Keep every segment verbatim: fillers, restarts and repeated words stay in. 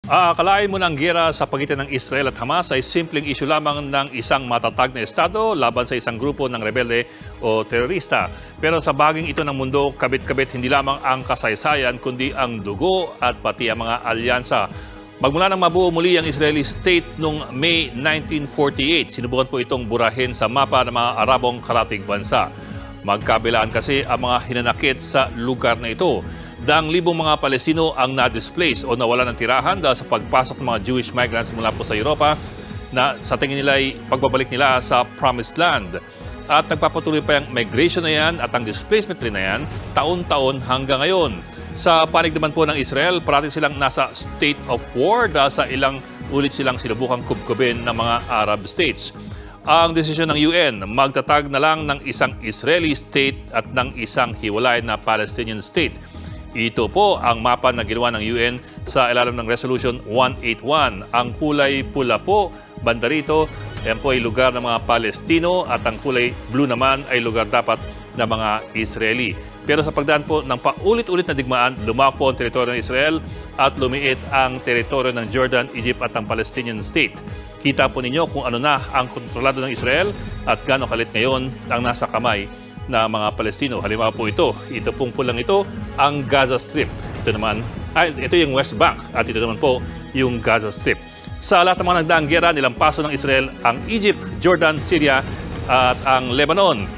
Aakalain mo ng giyera sa pagitan ng Israel at Hamas ay simpleng issue lamang ng isang matatag na estado laban sa isang grupo ng rebelde o terorista. Pero sa baging ito ng mundo, kabit-kabit hindi lamang ang kasaysayan kundi ang dugo at pati ang mga alyansa. Magmula nang mabuo muli ang Israeli state noong May nineteen forty-eight, sinubukan po itong burahin sa mapa ng mga Arabong karatig bansa. Magkabilaan kasi ang mga hinanakit sa lugar na ito. Daang libong mga Palestino ang na-displace o nawala ng tirahan dahil sa pagpasok ng mga Jewish migrants mula po sa Europa na sa tingin nila ay pagbabalik nila sa Promised Land. At nagpapatuloy pa yung migration na yan at ang displacement rin na yan taon-taon hanggang ngayon. Sa panig naman po ng Israel, parati silang nasa state of war dahil sa ilang ulit silang sinubukang kubkubin ng mga Arab states. Ang desisyon ng U N, magtatag na lang ng isang Israeli state at ng isang hiwalay na Palestinian state. Ito po ang mapa na ginawa ng U N sa ilalim ng Resolution one eighty-one. Ang kulay pula po, banda rito, yan po ay lugar ng mga Palestino at ang kulay blue naman ay lugar dapat ng mga Israeli. Pero sa pagdaan po ng paulit-ulit na digmaan, lumaki po ang teritoryo ng Israel at lumiit ang teritoryo ng Jordan, Egypt at ang Palestinian state. Kita po ninyo kung ano na ang kontrolado ng Israel at gaano kalit ngayon ang nasa kamay na mga Palestino. Halimbawa po ito, ito pong pulang ito, ang Gaza Strip. Ito naman, ay, ito yung West Bank at ito naman po yung Gaza Strip. Sa lahat ng mga nagdaang giyera, nilampaso ng Israel ang Egypt, Jordan, Syria at ang Lebanon.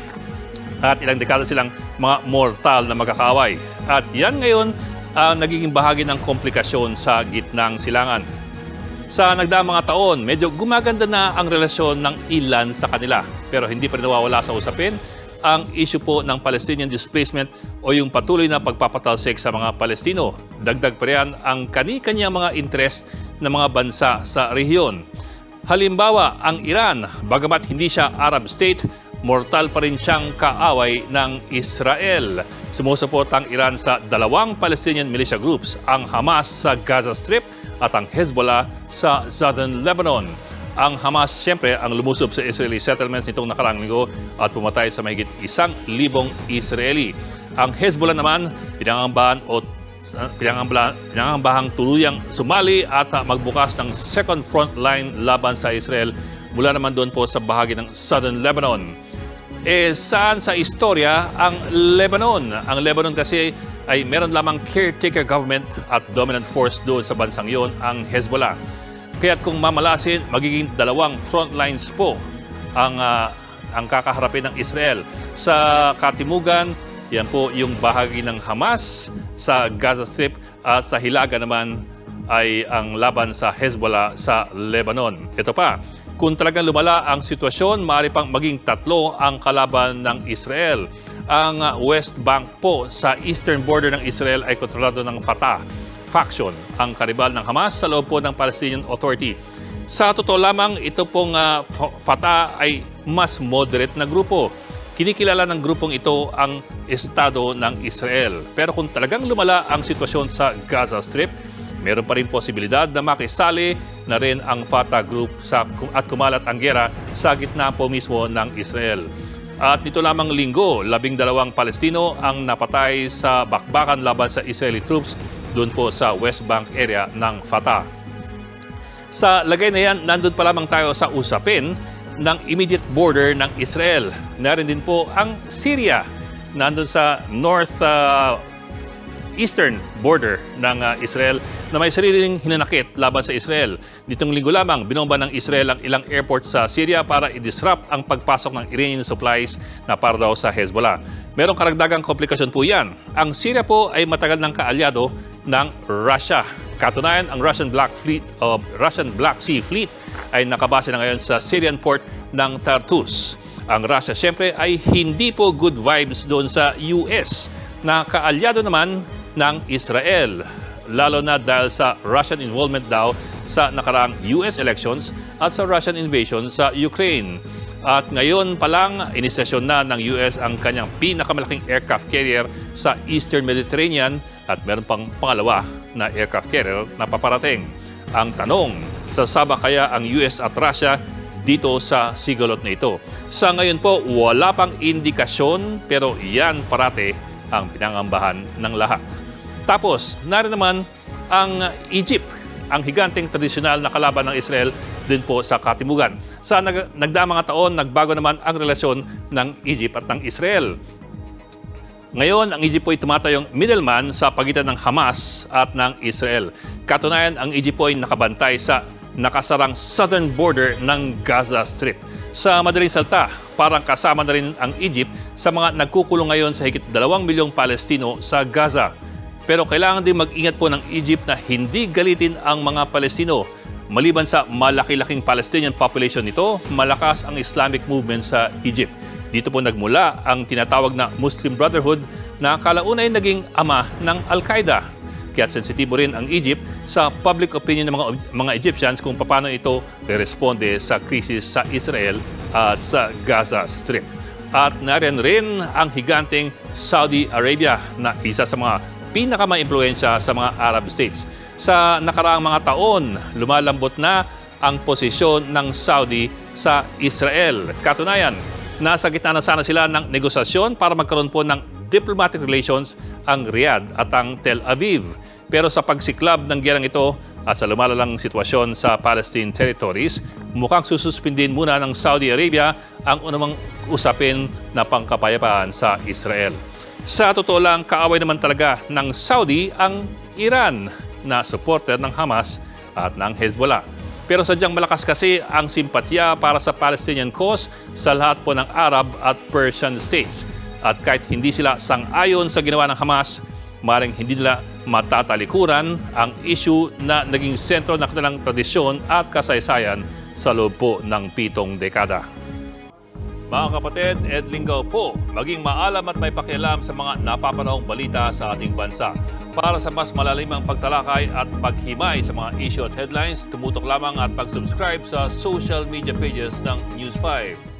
At ilang dekada silang mga mortal na magkakaaway. At yan ngayon ang nagiging bahagi ng komplikasyon sa gitnang silangan. Sa nagdaang mga taon, medyo gumaganda na ang relasyon ng ilan sa kanila. Pero hindi pa rin nawawala sa usapin ang issue po ng Palestinian displacement o yung patuloy na pagpapatalsik sa mga Palestino. Dagdag pa riyan ang kani-kanyang mga interest ng mga bansa sa rehiyon. Halimbawa, ang Iran, bagamat hindi siya Arab state, mortal pa rin siyang kaaway ng Israel. Sumusuport ang Iran sa dalawang Palestinian militia groups, ang Hamas sa Gaza Strip at ang Hezbollah sa Southern Lebanon. Ang Hamas, siyempre, ang lumusob sa Israeli settlements nitong nakaraang linggo at pumatay sa mahigit isang libong Israeli. Ang Hezbollah naman, pinangambahan o uh, pinangambahan, pinangambahang tuluyang sumali at uh, magbukas ng second front line laban sa Israel mula naman doon po sa bahagi ng Southern Lebanon. Eh, saan sa istorya ang Lebanon? Ang Lebanon kasi ay meron lamang caretaker government at dominant force doon sa bansang yon, ang Hezbollah. Kaya't kung mamalasin, magiging dalawang front lines po ang, uh, ang kakaharapin ng Israel. Sa katimugan, yan po yung bahagi ng Hamas sa Gaza Strip at sa hilaga naman ay ang laban sa Hezbollah sa Lebanon. Ito pa, kung talagang lumala ang sitwasyon, maaari pang maging tatlo ang kalaban ng Israel. Ang West Bank po sa eastern border ng Israel ay kontrolado ng Fatah faction, ang karibal ng Hamas sa loob po ng Palestinian Authority. Sa totoo lamang, ito pong uh, Fatah ay mas moderate na grupo. Kinikilala ng grupong ito ang estado ng Israel. Pero kung talagang lumala ang sitwasyon sa Gaza Strip, meron pa rin posibilidad na makisali na rin ang Fatah group sa, at kumalat ang giyera sa gitna po mismo ng Israel. At nito lamang linggo, labing dalawang Palestino ang napatay sa bakbakan laban sa Israeli troops doon po sa West Bank area ng Fatah. Sa lagay na yan, nandun pa lamang tayo sa usapin ng immediate border ng Israel. Narin din po ang Syria, nandun sa north uh, eastern border ng uh, Israel na may sariling hinanakit laban sa Israel. Nitong linggo lamang, binomba ng Israel ang ilang airport sa Syria para i-disrupt ang pagpasok ng Iranian supplies na para daw sa Hezbollah. Merong karagdagang komplikasyon po yan. Ang Syria po ay matagal ng kaalyado ng Russia. Katunayan, ang Russian Black Fleet o uh, Russian Black Sea Fleet ay nakabase na ngayon sa Syrian port ng Tartus. Ang Russia siyempre ay hindi po good vibes doon sa U S na kaalyado naman ng Israel, lalo na dahil sa Russian involvement daw sa nakaraang U S elections at sa Russian invasion sa Ukraine. At ngayon pa lang, inistasyon na ng U S ang kanyang pinakamalaking aircraft carrier sa Eastern Mediterranean at meron pang pangalawa na aircraft carrier na paparating. Ang tanong, sasama kaya ang U S at Russia dito sa sigolot na ito? Sa ngayon po, wala pang indikasyon pero yan parate ang pinangambahan ng lahat. Tapos, narin naman ang Egypt. ang higanteng tradisyonal na kalaban ng Israel din po sa katimugan. Sa nag nagdaang mga taon, nagbago naman ang relasyon ng Egypt at ng Israel. Ngayon, ang Egypt po ay tumatayong middleman sa pagitan ng Hamas at ng Israel. Katunayan, ang Egypt po ay nakabantay sa nakasarang southern border ng Gaza Strip. Sa madaling salita, parang kasama na rin ang Egypt sa mga nagkukulong ngayon sa higit dalawang milyong Palestino sa Gaza. Pero kailangan din mag-ingat po ng Egypt na hindi galitin ang mga Palestino. Maliban sa malaki-laking Palestinian population nito, malakas ang Islamic movement sa Egypt. Dito po nagmula ang tinatawag na Muslim Brotherhood na kalaunay naging ama ng Al-Qaeda. Kaya sensitibo rin ang Egypt sa public opinion ng mga, mga Egyptians kung paano ito responde sa krisis sa Israel at sa Gaza Strip. At nariyan rin ang higanteng Saudi Arabia na isa sa mga pinakamaimpluwensya sa mga Arab states. Sa nakaraang mga taon, lumalambot na ang posisyon ng Saudi sa Israel. Katunayan, nasa gitna na sana sila ng negosasyon para magkaroon po ng diplomatic relations ang Riyadh at ang Tel Aviv. Pero sa pagsiklab ng giyerang ito at sa lumalalang sitwasyon sa Palestine territories, mukhang sususpindin muna ng Saudi Arabia ang unang usapin na pangkapayapaan sa Israel. Sa totoo lang, kaaway naman talaga ng Saudi ang Iran na supporter ng Hamas at ng Hezbollah. Pero sadyang malakas kasi ang simpatya para sa Palestinian cause sa lahat po ng Arab at Persian states. At kahit hindi sila sang-ayon sa ginawa ng Hamas, maring hindi nila matatalikuran ang issue na naging sentro ng kanilang tradisyon at kasaysayan sa loob po ng pitong dekada. Mga kapatid, Ed Lingaw po, maging maalam at may pakialam sa mga napapanahong balita sa ating bansa. Para sa mas malalimang pagtalakay at paghimay sa mga issue at headlines, tumutok lamang at pag-subscribe sa social media pages ng News five.